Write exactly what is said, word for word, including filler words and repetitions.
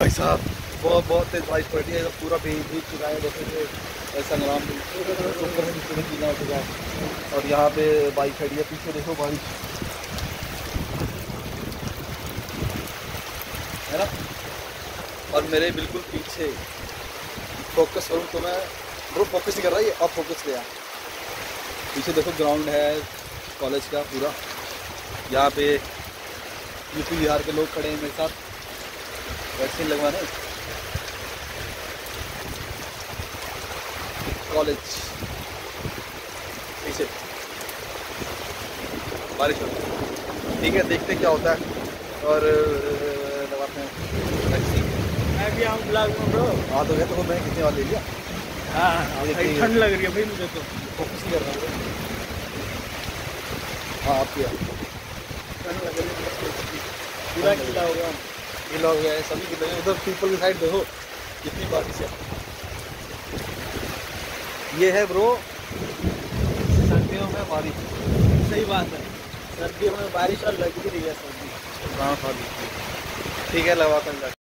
भाई साहब बहुत बहुत तेज बारिश पड़ रही है, पूरा भीग भीग चुका है। जैसे कि संग्राम ऊपर से नीचे में गीला हो चुका है। और यहाँ पे बाइक खड़ी है, पीछे देखो बारिश है ना। और मेरे बिल्कुल पीछे फोकस करूँ तो मैं ब्रो फोकस नहीं कर रहा, ये अब फोकस किया। पीछे देखो ग्राउंड है कॉलेज का पूरा। यहाँ पे यूपी बिहार के लोग खड़े हैं मेरे साथ वैक्सीन लगवाने। कॉलेज पीछे बारिश हो रही है, ठीक है देखते क्या होता है और लगवाते हैं वैक्सीन। मैं भी आऊँ ब्लॉग में ब्रो। हाँ तो गए तो मैं कितने वाले ले लिया। हाँ भाई ठंड लग रही है भाई मुझे तो। फोकस नहीं कर रहा हूँ। हाँ आप क्या ठंड लग रही है पूरा गीला हो गया। गीला हो गया है सभी गीला है। उधर पीपल की साइड देखो कितनी बारिश है। ये है ब्रो सर्दियों में बारिश। सही बात है, सर्दियों में बारिश और लग भी रही है सर्दी। हाँ हाँ ठीक है लगवाते हैं।